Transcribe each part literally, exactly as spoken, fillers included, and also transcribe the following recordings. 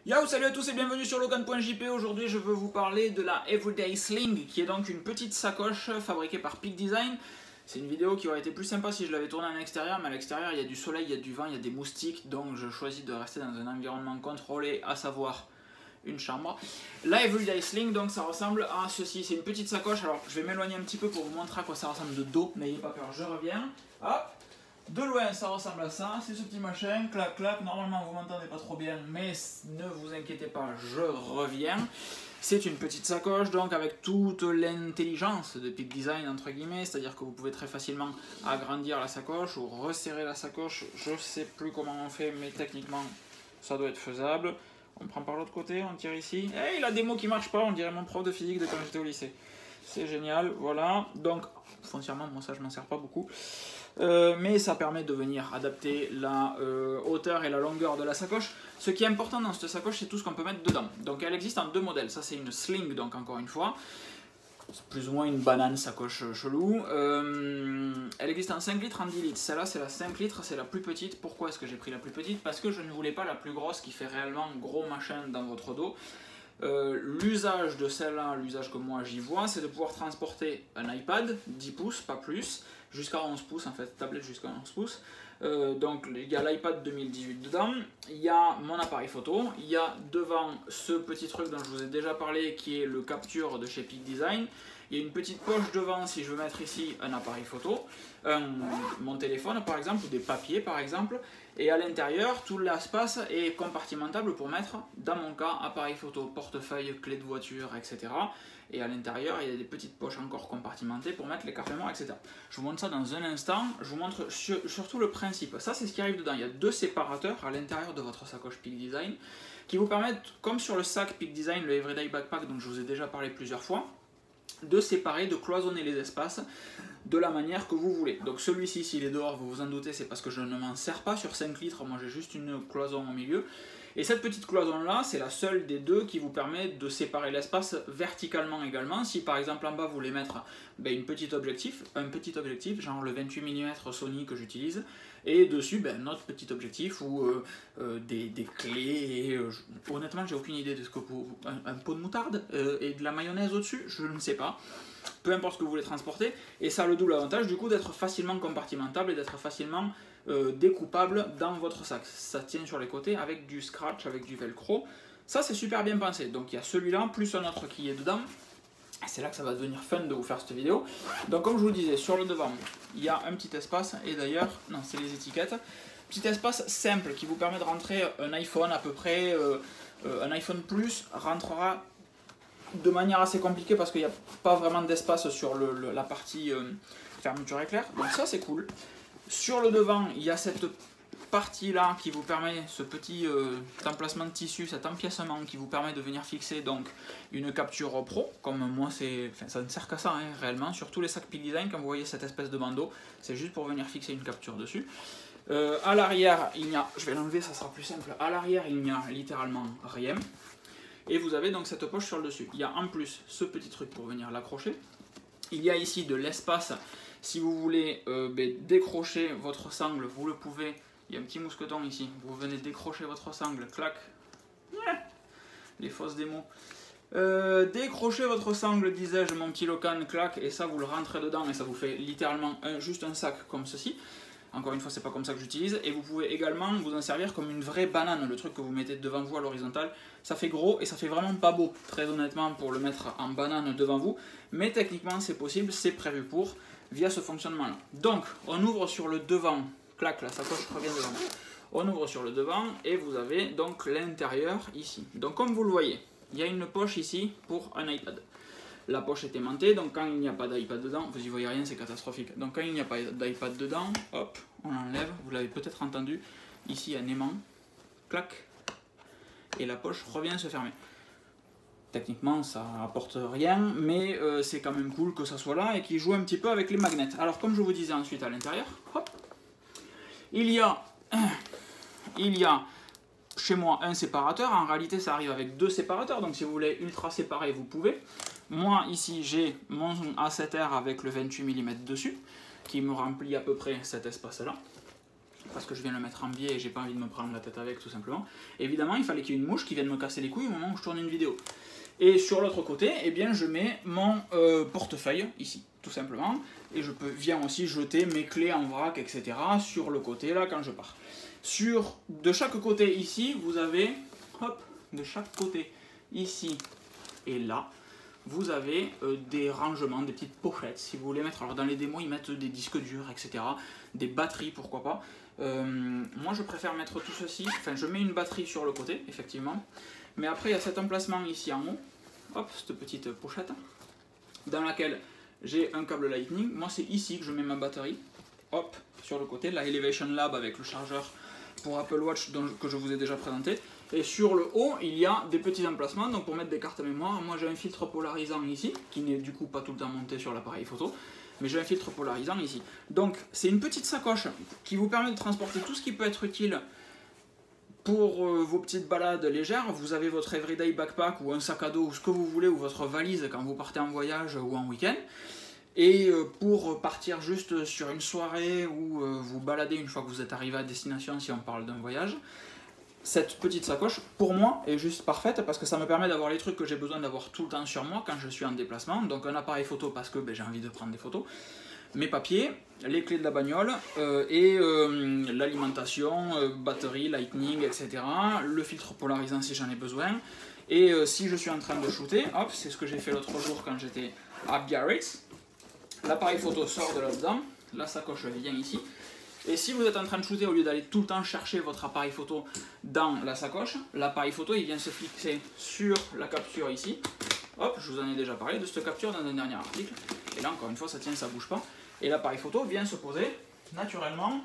Yo, salut à tous et bienvenue sur Logan point J P. Aujourd'hui je veux vous parler de la Everyday Sling, qui est donc une petite sacoche fabriquée par Peak Design. C'est une vidéo qui aurait été plus sympa si je l'avais tournée en extérieur, mais à l'extérieur il y a du soleil, il y a du vent, il y a des moustiques, donc je choisis de rester dans un environnement contrôlé, à savoir une chambre. La Everyday Sling, donc ça ressemble à ceci, c'est une petite sacoche. Alors je vais m'éloigner un petit peu pour vous montrer à quoi ça ressemble de dos, n'ayez pas peur, je reviens. Hop. De loin ça ressemble à ça, c'est ce petit machin, clac clac, normalement vous m'entendez pas trop bien, mais ne vous inquiétez pas, je reviens. C'est une petite sacoche donc avec toute l'intelligence de Peak Design entre guillemets, c'est-à-dire que vous pouvez très facilement agrandir la sacoche ou resserrer la sacoche, je sais plus comment on fait mais techniquement ça doit être faisable. On prend par l'autre côté, on tire ici, et hey, la démo qui marche pas, on dirait mon prof de physique de quand j'étais au lycée. C'est génial, voilà, donc foncièrement moi ça je m'en sers pas beaucoup. Euh, mais ça permet de venir adapter la euh, hauteur et la longueur de la sacoche. Ce qui est important dans cette sacoche, c'est tout ce qu'on peut mettre dedans. Donc elle existe en deux modèles. Ça c'est une sling, donc encore une fois. C'est plus ou moins une banane sacoche chelou. Euh, elle existe en cinq litres, en dix litres. Celle-là c'est la cinq litres, c'est la plus petite. Pourquoi est-ce que j'ai pris la plus petite? Parce que je ne voulais pas la plus grosse qui fait réellement gros machin dans votre dos. Euh, l'usage de celle-là, l'usage que moi j'y vois, c'est de pouvoir transporter un iPad, dix pouces, pas plus, jusqu'à onze pouces en fait, tablette jusqu'à onze pouces. Euh, donc il y a l'iPad deux mille dix-huit dedans, il y a mon appareil photo, il y a devant ce petit truc dont je vous ai déjà parlé qui est le capture de chez Peak Design. Il y a une petite poche devant si je veux mettre ici un appareil photo, un, mon téléphone par exemple, ou des papiers par exemple. Et à l'intérieur, tout l'espace est compartimentable pour mettre, dans mon cas, appareil photo, portefeuille, clé de voiture, et cetera. Et à l'intérieur, il y a des petites poches encore compartimentées pour mettre les cafés-morts, et cetera. Je vous montre ça dans un instant. Je vous montre sur, surtout le principe. Ça, c'est ce qui arrive dedans. Il y a deux séparateurs à l'intérieur de votre sacoche Peak Design qui vous permettent, comme sur le sac Peak Design, le Everyday Backpack dont je vous ai déjà parlé plusieurs fois, de séparer, de cloisonner les espaces de la manière que vous voulez. Donc celui-ci, s'il est dehors, vous vous en doutez, c'est parce que je ne m'en sers pas sur cinq litres, moi j'ai juste une cloison au milieu. Et cette petite cloison-là, c'est la seule des deux qui vous permet de séparer l'espace verticalement également. Si par exemple en bas vous voulez mettre ben, une petite objectif, un petit objectif, genre le vingt-huit millimètres Sony que j'utilise, et dessus ben, notre petit objectif ou euh, euh, des, des clés, et, euh, je, honnêtement j'ai aucune idée de ce que vous... Un, un pot de moutarde euh, et de la mayonnaise au-dessus, je ne sais pas. Peu importe ce que vous voulez transporter, et ça a le double avantage du coup d'être facilement compartimentable et d'être facilement euh, découpable dans votre sac. Ça tient sur les côtés avec du scratch, avec du velcro, ça c'est super bien pensé. Donc il y a celui-là plus un autre qui est dedans, c'est là que ça va devenir fun de vous faire cette vidéo. Donc comme je vous le disais, sur le devant il y a un petit espace, et d'ailleurs, non c'est les étiquettes, petit espace simple qui vous permet de rentrer un iPhone à peu près, euh, euh, un iPhone Plus rentrera de manière assez compliquée parce qu'il n'y a pas vraiment d'espace sur le, le, la partie euh, fermeture éclair, donc ça c'est cool. Sur le devant il y a cette partie là qui vous permet, ce petit euh, emplacement de tissu, cet empiècement qui vous permet de venir fixer donc une capture pro, comme moi c'est, enfin, ça ne sert qu'à ça hein, réellement, sur tous les sacs Peak Design quand vous voyez cette espèce de bandeau, c'est juste pour venir fixer une capture dessus. Euh, à l'arrière il n'y a, je vais l'enlever ça sera plus simple, à l'arrière il n'y a littéralement rien. Et vous avez donc cette poche sur le dessus. Il y a en plus ce petit truc pour venir l'accrocher. Il y a ici de l'espace. Si vous voulez euh, ben, décrocher votre sangle, vous le pouvez. Il y a un petit mousqueton ici. Vous venez décrocher votre sangle. Clac. Les fausses démos. Euh, décrochez votre sangle, disais-je, mon petit Locan. Clac. Et ça, vous le rentrez dedans. Et ça vous fait littéralement un, juste un sac comme ceci. Encore une fois, c'est pas comme ça que j'utilise. Et vous pouvez également vous en servir comme une vraie banane, le truc que vous mettez devant vous à l'horizontale. Ça fait gros et ça fait vraiment pas beau, très honnêtement, pour le mettre en banane devant vous. Mais techniquement, c'est possible, c'est prévu pour, via ce fonctionnement-là. Donc, on ouvre sur le devant, clac, la sacoche revient devant. On ouvre sur le devant et vous avez donc l'intérieur ici. Donc, comme vous le voyez, il y a une poche ici pour un iPad. La poche est aimantée, donc quand il n'y a pas d'iPad dedans, vous y voyez rien, c'est catastrophique. Donc quand il n'y a pas d'iPad dedans, hop, on l'enlève, vous l'avez peut-être entendu, ici un aimant, clac, et la poche revient se fermer. Techniquement ça apporte rien, mais euh, c'est quand même cool que ça soit là et qu'il joue un petit peu avec les magnets. Alors comme je vous disais ensuite à l'intérieur, hop, il y a, il y a chez moi un séparateur, en réalité ça arrive avec deux séparateurs, donc si vous voulez ultra séparer vous pouvez. Moi ici j'ai mon A sept R avec le vingt-huit millimètres dessus, qui me remplit à peu près cet espace là. parce que je viens le mettre en biais et j'ai pas envie de me prendre la tête avec tout simplement. Évidemment, il fallait qu'il y ait une mouche qui vienne me casser les couilles au moment où je tourne une vidéo. Et sur l'autre côté, eh bien, je mets mon euh, portefeuille ici, tout simplement. Et je peux viens aussi jeter mes clés en vrac, et cetera sur le côté là quand je pars. Sur, de chaque côté ici, vous avez, hop, de chaque côté ici et là, vous avez euh, des rangements, des petites pochettes si vous voulez mettre. Alors dans les démos, ils mettent des disques durs, et cetera. Des batteries, pourquoi pas. Euh, moi, je préfère mettre tout ceci. Enfin, je mets une batterie sur le côté, effectivement. Mais après, il y a cet emplacement ici en haut. Hop, cette petite pochette dans laquelle j'ai un câble Lightning. Moi, c'est ici que je mets ma batterie. Hop, sur le côté, la Elevation Lab avec le chargeur pour Apple Watch dont, que je vous ai déjà présenté. Et sur le haut, il y a des petits emplacements donc pour mettre des cartes mémoire. Moi, j'ai un filtre polarisant ici, qui n'est du coup pas tout le temps monté sur l'appareil photo, mais j'ai un filtre polarisant ici. Donc, c'est une petite sacoche qui vous permet de transporter tout ce qui peut être utile pour euh, vos petites balades légères. Vous avez votre everyday backpack ou un sac à dos ou ce que vous voulez, ou votre valise quand vous partez en voyage ou en week-end. Et euh, pour partir juste sur une soirée ou euh, vous balader une fois que vous êtes arrivé à destination, si on parle d'un voyage, cette petite sacoche, pour moi, est juste parfaite parce que ça me permet d'avoir les trucs que j'ai besoin d'avoir tout le temps sur moi quand je suis en déplacement. Donc un appareil photo parce que ben, j'ai envie de prendre des photos, mes papiers, les clés de la bagnole euh, et euh, l'alimentation, euh, batterie, lightning, et cetera. Le filtre polarisant si j'en ai besoin. Et euh, si je suis en train de shooter, hop, c'est ce que j'ai fait l'autre jour quand j'étais à Biarritz. L'appareil photo sort de là-dedans, la sacoche vient ici. Et si vous êtes en train de shooter, au lieu d'aller tout le temps chercher votre appareil photo dans la sacoche, l'appareil photo il vient se fixer sur la capture ici. Hop, je vous en ai déjà parlé de cette capture dans un dernier article. Et là encore une fois ça tient, ça bouge pas. Et l'appareil photo vient se poser naturellement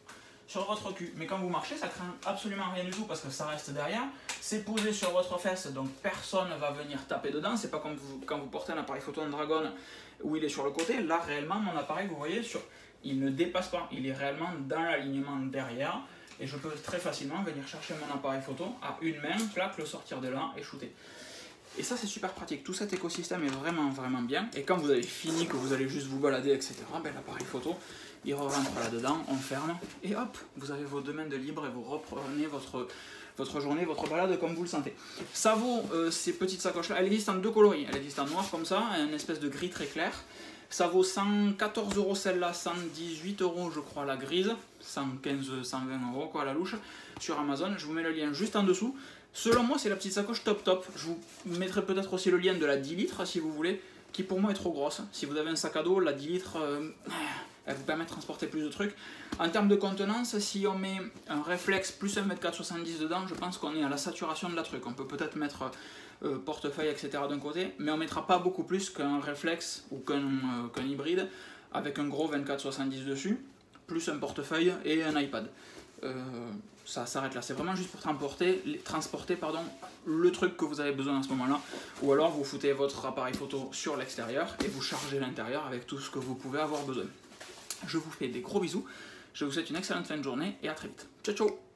sur votre cul. Mais quand vous marchez, ça craint absolument rien du tout parce que ça reste derrière. C'est posé sur votre fesse, donc personne ne va venir taper dedans. C'est pas comme vous, quand vous portez un appareil photo en Dragon où il est sur le côté. Là, réellement, mon appareil, vous voyez, sur, il ne dépasse pas. Il est réellement dans l'alignement derrière. Et je peux très facilement venir chercher mon appareil photo à une main, clac, le sortir de là et shooter. Et ça, c'est super pratique. Tout cet écosystème est vraiment, vraiment bien. Et quand vous avez fini, que vous allez juste vous balader, et cetera, ben, l'appareil photo, il rentre là-dedans, on ferme, et hop, vous avez vos deux mains de libre et vous reprenez votre, votre journée, votre balade comme vous le sentez. Ça vaut, euh, ces petites sacoches-là, elle existe en deux coloris. Elle existe en noir comme ça, et une espèce de gris très clair. Ça vaut cent quatorze euros celle-là, cent dix-huit euros je crois la grise, cent quinze, cent vingt euros quoi la louche, sur Amazon. Je vous mets le lien juste en dessous. Selon moi, c'est la petite sacoche top top. Je vous mettrai peut-être aussi le lien de la dix litres si vous voulez, qui pour moi est trop grosse. Si vous avez un sac à dos, la dix litres, euh, elle vous permet de transporter plus de trucs. En termes de contenance, si on met un réflexe plus un mètre quatre soixante-dix dedans, je pense qu'on est à la saturation de la truc. On peut peut-être mettre euh, portefeuille, et cetera d'un côté, mais on ne mettra pas beaucoup plus qu'un réflexe ou qu'un euh, qu'un hybride avec un gros vingt-quatre soixante-dix dessus, plus un portefeuille et un iPad. Euh, ça s'arrête là, c'est vraiment juste pour transporter, transporter pardon, le truc que vous avez besoin à ce moment là, ou alors vous foutez votre appareil photo sur l'extérieur et vous chargez l'intérieur avec tout ce que vous pouvez avoir besoin. Je vous fais des gros bisous, je vous souhaite une excellente fin de journée et à très vite. Ciao ciao.